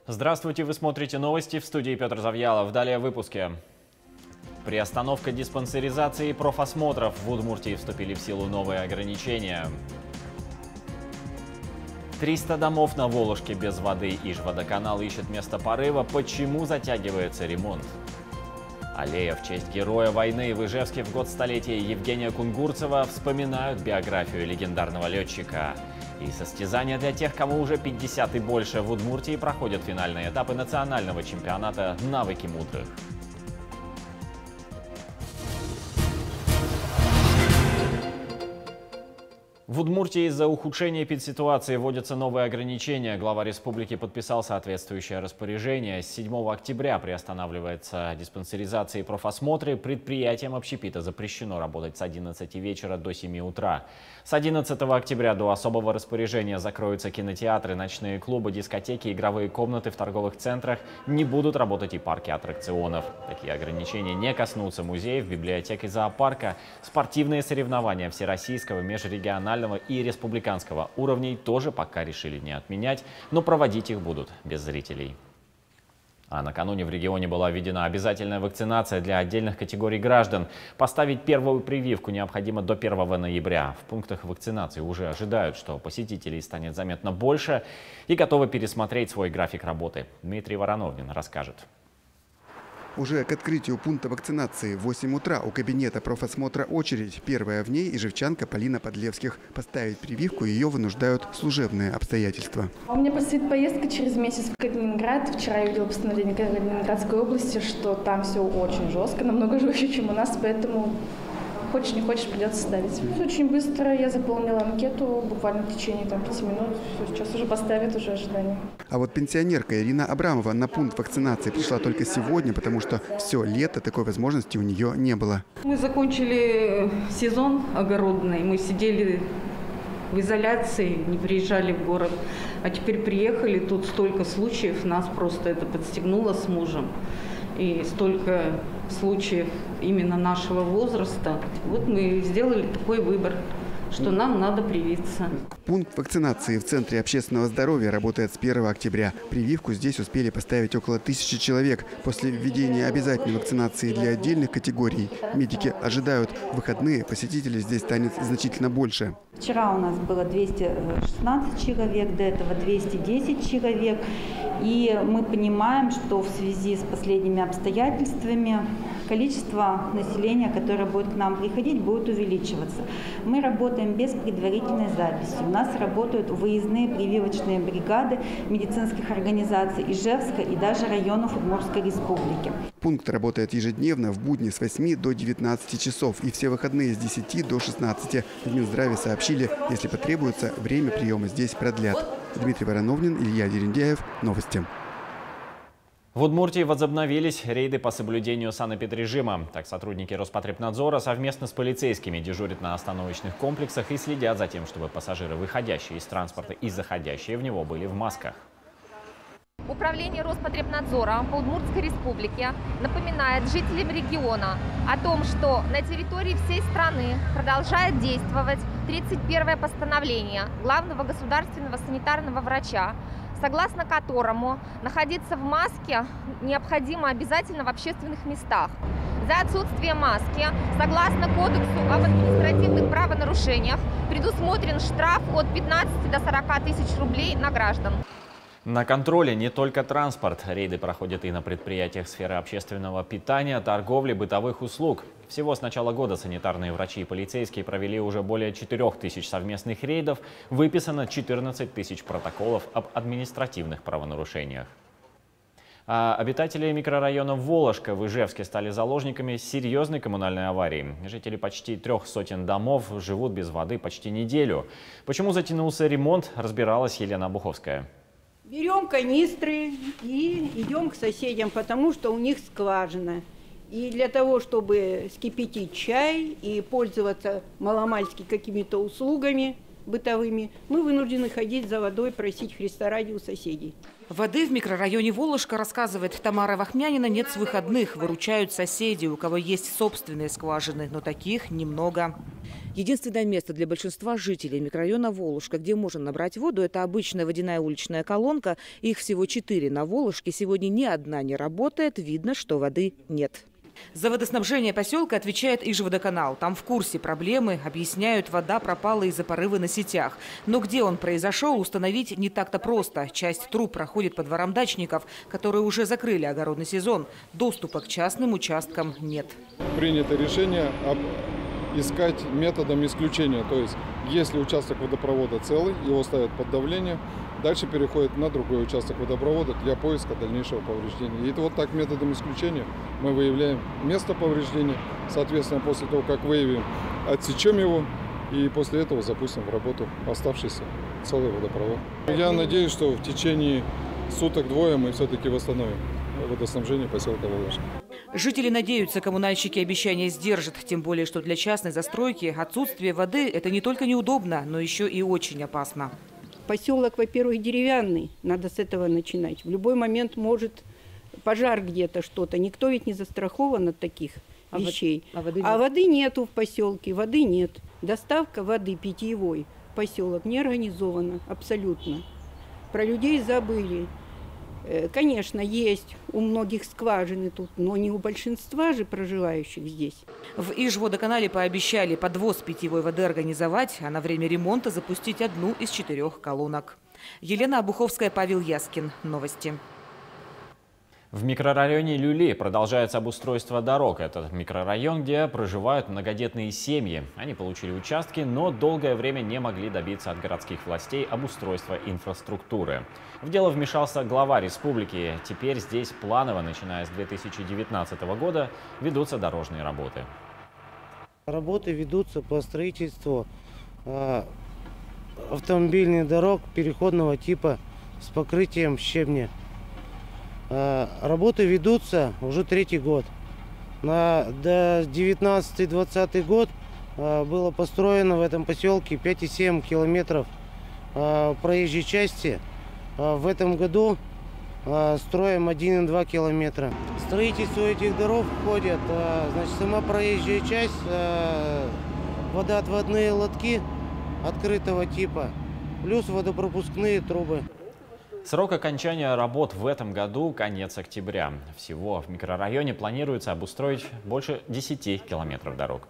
Здравствуйте, вы смотрите новости, в студии Петр Завьялов. Далее в выпуске. Приостановка диспансеризации и профосмотров. В Удмуртии вступили в силу новые ограничения. 300 домов на Волжке без воды. Ижводоканал ищет место порыва. Почему затягивается ремонт? Аллея в честь героя войны в Ижевске в год столетия Евгения Кунгурцева вспоминают биографию легендарного летчика. И состязания для тех, кому уже 50 и больше, в Удмуртии проходят финальные этапы национального чемпионата «Навыки мудрых». В Удмуртии из-за ухудшения эпидситуации вводятся новые ограничения. Глава республики подписал соответствующее распоряжение. С 7 октября приостанавливается диспансеризация и профосмотры. Предприятиям общепита запрещено работать с 11 вечера до 7 утра. С 11 октября до особого распоряжения закроются кинотеатры, ночные клубы, дискотеки, игровые комнаты в торговых центрах. Не будут работать и парки аттракционов. Такие ограничения не коснутся музеев, библиотек и зоопарка. Спортивные соревнования всероссийского, межрегионального и республиканского уровней тоже пока решили не отменять, но проводить их будут без зрителей. А накануне в регионе была введена обязательная вакцинация для отдельных категорий граждан. Поставить первую прививку необходимо до 1 ноября. В пунктах вакцинации уже ожидают, что посетителей станет заметно больше и готовы пересмотреть свой график работы. Дмитрий Вороновнин расскажет. Уже к открытию пункта вакцинации в 8 утра у кабинета профосмотра очередь. Первая в ней ижевчанка Полина Подлевских. Поставить прививку ее вынуждают служебные обстоятельства. У меня предстоит поездка через месяц в Калининград. Вчера я видела постановление Калининградской области, что там все очень жестко, намного жестче, чем у нас, поэтому хочешь не хочешь, придется ставить. Очень быстро я заполнила анкету, буквально в течение 5 минут. Все, сейчас уже поставят, уже ожидание. А вот пенсионерка Ирина Абрамова на пункт вакцинации пришла только сегодня, потому что все лето такой возможности у нее не было. Мы закончили сезон огородный, мы сидели в изоляции, не приезжали в город. А теперь приехали, тут столько случаев, нас просто это подстегнуло с мужем. И столько случаев именно нашего возраста. Вот мы сделали такой выбор, что нам надо привиться. Пункт вакцинации в Центре общественного здоровья работает с 1 октября. Прививку здесь успели поставить около 1000 человек. После введения обязательной вакцинации для отдельных категорий медики ожидают, в выходные посетителей здесь станет значительно больше. Вчера у нас было 216 человек, до этого 210 человек. И мы понимаем, что в связи с последними обстоятельствами количество населения, которое будет к нам приходить, будет увеличиваться. Мы работаем без предварительной записи. У нас работают выездные прививочные бригады медицинских организаций Ижевска и даже районов Удмуртской республики. Пункт работает ежедневно в будни с 8 до 19 часов и все выходные с 10 до 16. В Минздраве сообщили, если потребуется, время приема здесь продлят. Дмитрий Вороновнин, Илья Дерендяев. Новости. В Удмуртии возобновились рейды по соблюдению санэпидрежима. Так, сотрудники Роспотребнадзора совместно с полицейскими дежурят на остановочных комплексах и следят за тем, чтобы пассажиры, выходящие из транспорта и заходящие в него, были в масках. Управление Роспотребнадзора по Удмуртской республике напоминает жителям региона о том, что на территории всей страны продолжает действовать 31-е постановление главного государственного санитарного врача, согласно которому находиться в маске необходимо обязательно в общественных местах. За отсутствие маски, согласно Кодексу об административных правонарушениях, предусмотрен штраф от 15 до 40 тысяч рублей на граждан. На контроле не только транспорт. Рейды проходят и на предприятиях сферы общественного питания, торговли, бытовых услуг. Всего с начала года санитарные врачи и полицейские провели уже более 4000 совместных рейдов. Выписано 14 тысяч протоколов об административных правонарушениях. А обитатели микрорайона Волжка в Ижевске стали заложниками серьезной коммунальной аварии. Жители почти 300 домов живут без воды почти неделю. Почему затянулся ремонт, разбиралась Елена Буховская. Берем канистры и идем к соседям, потому что у них скважина. И для того, чтобы вскипятить чай и пользоваться маломальски какими-то услугами бытовыми, мы вынуждены ходить за водой, просить Христа ради у соседей. Воды в микрорайоне Волжка, рассказывает Тамара Вахмянина, нет с выходных. Выручают соседи, у кого есть собственные скважины, но таких немного. Единственное место для большинства жителей микрорайона Волушка, где можно набрать воду, это обычная водяная уличная колонка. Их всего 4 на Волушке. Сегодня ни одна не работает. Видно, что воды нет. За водоснабжение поселка отвечает Ижводоканал. Там в курсе проблемы. Объясняют, вода пропала из-за порыва на сетях. Но где он произошел, установить не так-то просто. Часть труб проходит по дворам дачников, которые уже закрыли огородный сезон. Доступа к частным участкам нет. Принято решение искать методом исключения. То есть, если участок водопровода целый, его ставят под давление, дальше переходит на другой участок водопровода для поиска дальнейшего повреждения. И это вот так методом исключения мы выявляем место повреждения. Соответственно, после того, как выявим, отсечем его и после этого запустим в работу оставшийся целый водопровод. Я надеюсь, что в течение суток-двое мы все-таки восстановим водоснабжение поселка Волошка. Жители надеются, коммунальщики обещания сдержат. Тем более, что для частной застройки отсутствие воды – это не только неудобно, но еще и очень опасно. Поселок, во-первых, деревянный, надо с этого начинать. В любой момент может пожар где-то, что-то. Никто ведь не застрахован от таких вещей. А воды нету в поселке, воды нет. Доставка воды питьевой в поселок не организована абсолютно. Про людей забыли. Конечно, есть у многих скважины тут, но не у большинства же проживающих здесь. В Ижводоканале пообещали подвоз питьевой воды организовать, а на время ремонта запустить одну из 4 колонок. Елена Обуховская, Павел Яскин. Новости. В микрорайоне Люли продолжается обустройство дорог. Это микрорайон, где проживают многодетные семьи. Они получили участки, но долгое время не могли добиться от городских властей обустройства инфраструктуры. В дело вмешался глава республики. Теперь здесь планово, начиная с 2019 года, ведутся дорожные работы. Работы ведутся по строительству автомобильных дорог переходного типа с покрытием щебня. Работы ведутся уже 3-й год. До 19-20 год было построено в этом поселке 5,7 километров проезжей части. В этом году строим 1,2 километра. В строительство этих дорог входят сама проезжая часть, водоотводные лотки открытого типа, плюс водопропускные трубы. Срок окончания работ в этом году – конец октября. Всего в микрорайоне планируется обустроить больше 10 километров дорог.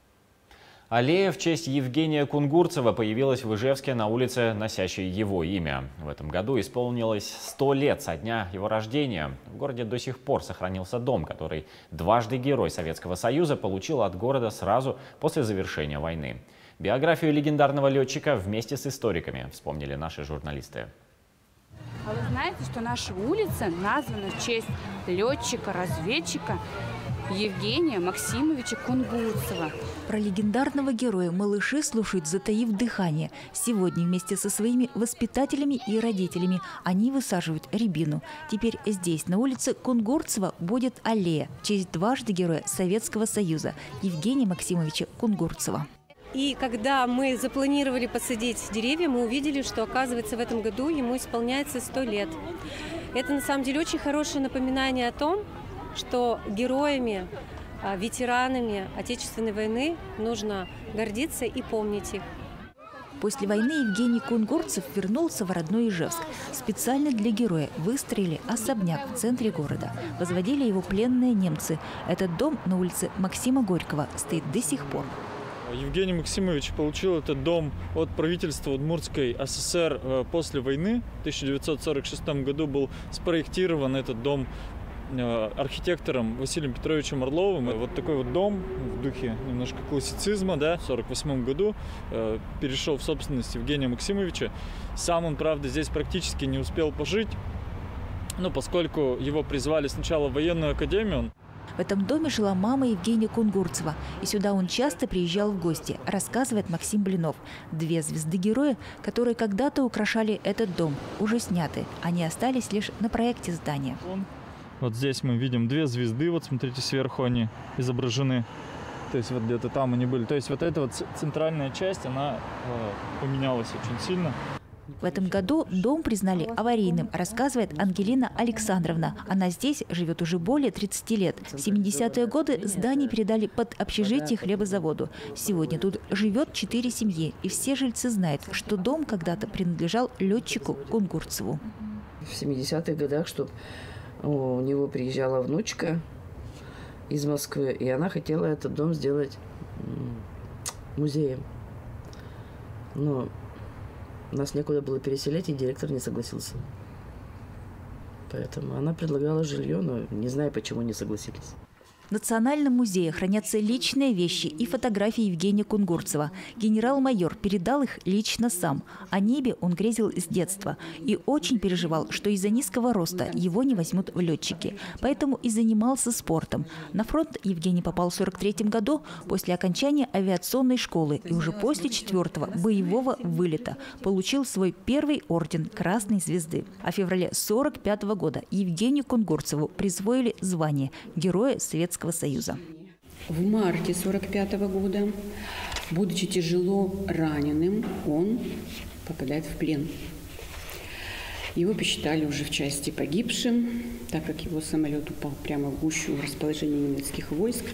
Аллея в честь Евгения Кунгурцева появилась в Ижевске на улице, носящей его имя. В этом году исполнилось 100 лет со дня его рождения. В городе до сих пор сохранился дом, который дважды Герой Советского Союза получил от города сразу после завершения войны. Биографию легендарного летчика вместе с историками вспомнили наши журналисты. А вы знаете, что наша улица названа в честь летчика-разведчика Евгения Максимовича Кунгурцева. Про легендарного героя малыши слушают, затаив дыхание. Сегодня вместе со своими воспитателями и родителями они высаживают рябину. Теперь здесь, на улице Кунгурцева, будет аллея в честь дважды Героя Советского Союза Евгения Максимовича Кунгурцева. И когда мы запланировали посадить деревья, мы увидели, что, оказывается, в этом году ему исполняется 100 лет. Это, на самом деле, очень хорошее напоминание о том, что героями, ветеранами Отечественной войны нужно гордиться и помнить их. После войны Евгений Кунгурцев вернулся в родной Ижевск. Специально для героя выстроили особняк в центре города. Возводили его пленные немцы. Этот дом на улице Максима Горького стоит до сих пор. Евгений Максимович получил этот дом от правительства Удмуртской ССР после войны. В 1946 году был спроектирован этот дом архитектором Василием Петровичем Орловым. Вот такой вот дом в духе немножко классицизма, да, в 1948 году перешел в собственность Евгения Максимовича. Сам он, правда, здесь практически не успел пожить, но поскольку его призвали сначала в военную академию. В этом доме жила мама Евгения Кунгурцева. И сюда он часто приезжал в гости, рассказывает Максим Блинов. 2 звезды героя, которые когда-то украшали этот дом, уже сняты. Они остались лишь на проекте здания. Вот здесь мы видим 2 звезды. Вот смотрите, сверху они изображены. То есть вот где-то там они были. То есть вот эта вот центральная часть, она поменялась очень сильно. В этом году дом признали аварийным, рассказывает Ангелина Александровна. Она здесь живет уже более 30 лет. В 70-е годы здание передали под общежитие хлебозаводу. Сегодня тут живет 4 семьи, и все жильцы знают, что дом когда-то принадлежал летчику Кунгурцеву. В 70-х годах, чтобы у него приезжала внучка из Москвы, и она хотела этот дом сделать музеем. Но нас некуда было переселять, и директор не согласился. Поэтому она предлагала жилье, но не знаю, почему не согласились. В Национальном музее хранятся личные вещи и фотографии Евгения Кунгурцева. Генерал-майор передал их лично сам. О небе он грезил с детства и очень переживал, что из-за низкого роста его не возьмут в летчики. Поэтому и занимался спортом. На фронт Евгений попал в 1943 году после окончания авиационной школы и уже после 4-го боевого вылета получил свой первый орден Красной Звезды. А в феврале 1945 года Евгению Кунгурцеву присвоили звание Героя Советского Союза. В марте 1945 года, будучи тяжело раненым, он попадает в плен. Его посчитали уже в части погибшим, так как его самолет упал прямо в гущу расположения немецких войск.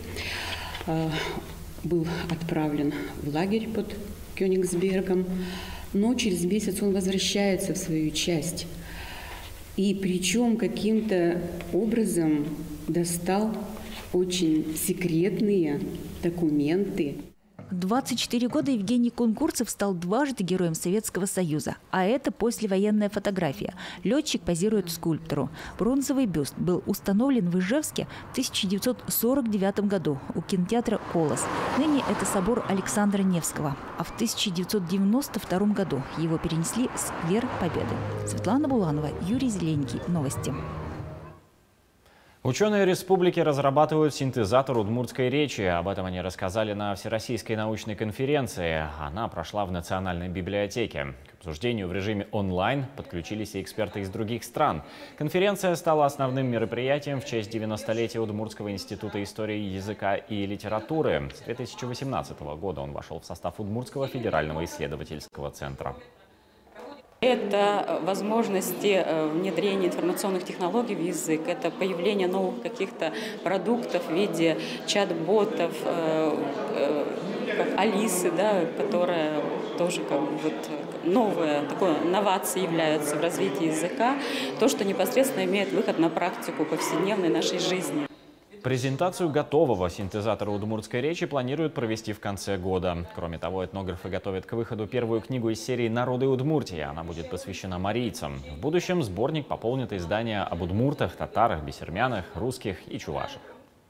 Был отправлен в лагерь под Кёнигсбергом, но через месяц он возвращается в свою часть. И причем каким-то образом достал очень секретные документы. В 24 года Евгений Кунгурцев стал дважды Героем Советского Союза. А это послевоенная фотография. Летчик позирует скульптору. Бронзовый бюст был установлен в Ижевске в 1949 году у кинотеатра «Колос». Ныне это собор Александра Невского. А в 1992 году его перенесли в Сквер Победы. Светлана Буланова, Юрий Зеленький. Новости. Ученые республики разрабатывают синтезатор удмуртской речи. Об этом они рассказали на Всероссийской научной конференции. Она прошла в Национальной библиотеке. К обсуждению в режиме онлайн подключились и эксперты из других стран. Конференция стала основным мероприятием в честь 90-летия Удмуртского института истории, языка и литературы. С 2018 года он вошел в состав Удмуртского федерального исследовательского центра. Это возможности внедрения информационных технологий в язык, это появление новых каких-то продуктов в виде чат-ботов, как Алисы, да, которая тоже как бы вот новая такой новация является в развитии языка, то, что непосредственно имеет выход на практику повседневной нашей жизни. Презентацию готового синтезатора удмуртской речи планируют провести в конце года. Кроме того, этнографы готовят к выходу первую книгу из серии «Народы Удмуртии». Она будет посвящена марийцам. В будущем сборник пополнит издания об удмуртах, татарах, бесермянах, русских и чувашах.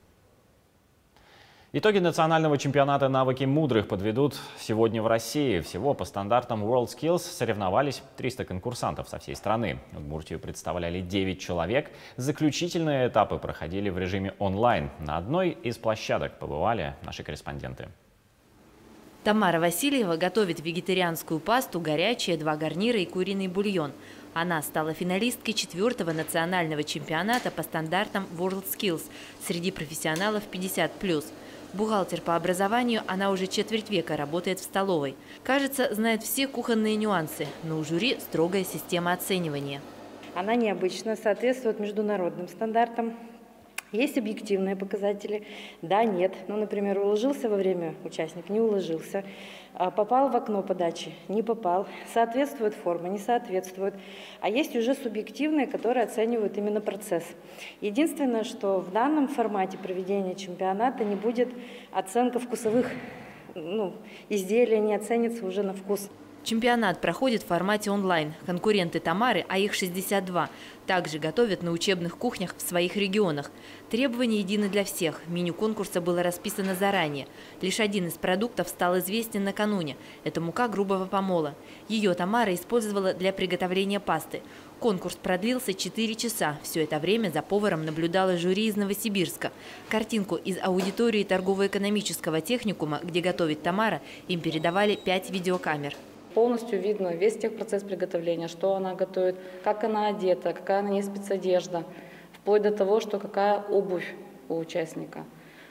Итоги национального чемпионата «Навыки мудрых» подведут сегодня в России. Всего по стандартам WorldSkills соревновались 300 конкурсантов со всей страны. Удмуртию представляли 9 человек. Заключительные этапы проходили в режиме онлайн. На одной из площадок побывали наши корреспонденты. Тамара Васильева готовит вегетарианскую пасту, горячее, 2 гарнира и куриный бульон. Она стала финалисткой 4-го национального чемпионата по стандартам WorldSkills среди профессионалов 50+. Бухгалтер по образованию, она уже четверть века работает в столовой. Кажется, знает все кухонные нюансы, но у жюри строгая система оценивания. Она необычна, соответствует международным стандартам. Есть объективные показатели. Да, нет. Ну, например, уложился во время участник, не уложился. Попал в окно подачи, не попал. Соответствует форма, не соответствует. А есть уже субъективные, которые оценивают именно процесс. Единственное, что в данном формате проведения чемпионата не будет оценка вкусовых изделий, не оценится уже на вкус. Чемпионат проходит в формате онлайн. Конкуренты Тамары, а их 62, также готовят на учебных кухнях в своих регионах. Требования едины для всех. Меню конкурса было расписано заранее. Лишь один из продуктов стал известен накануне. Это мука грубого помола. Ее Тамара использовала для приготовления пасты. Конкурс продлился 4 часа. Все это время за поваром наблюдала жюри из Новосибирска. Картинку из аудитории торгово-экономического техникума, где готовит Тамара, им передавали 5 видеокамер. Полностью видно весь техпроцесс приготовления, что она готовит, как она одета, какая на ней спецодежда, вплоть до того, что какая обувь у участника.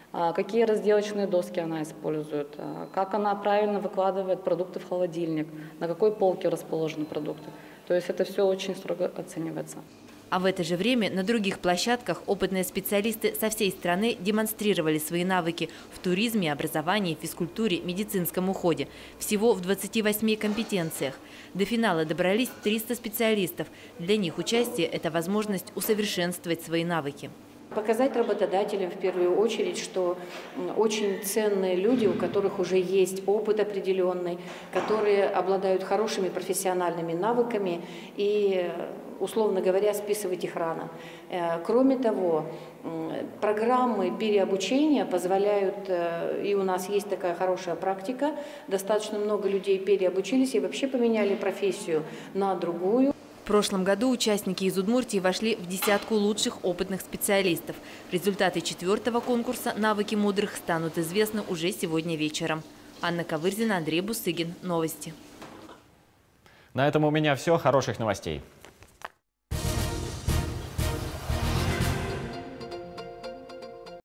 какие разделочные доски она использует, как она правильно выкладывает продукты в холодильник, на какой полке расположены продукты. То есть это все очень строго оценивается. А в это же время на других площадках опытные специалисты со всей страны демонстрировали свои навыки в туризме, образовании, физкультуре, медицинском уходе. Всего в 28 компетенциях. До финала добрались 300 специалистов. Для них участие – это возможность усовершенствовать свои навыки. Показать работодателям в первую очередь, что очень ценные люди, у которых уже есть опыт определенный, которые обладают хорошими профессиональными навыками и, условно говоря, списывать их рано. Кроме того, программы переобучения позволяют, и у нас есть такая хорошая практика, достаточно много людей переобучились и вообще поменяли профессию на другую. В прошлом году участники из Удмуртии вошли в десятку лучших опытных специалистов. Результаты 4-го конкурса «Навыки мудрых» станут известны уже сегодня вечером. Анна Ковырзина, Андрей Бусыгин. Новости. На этом у меня все. Хороших новостей.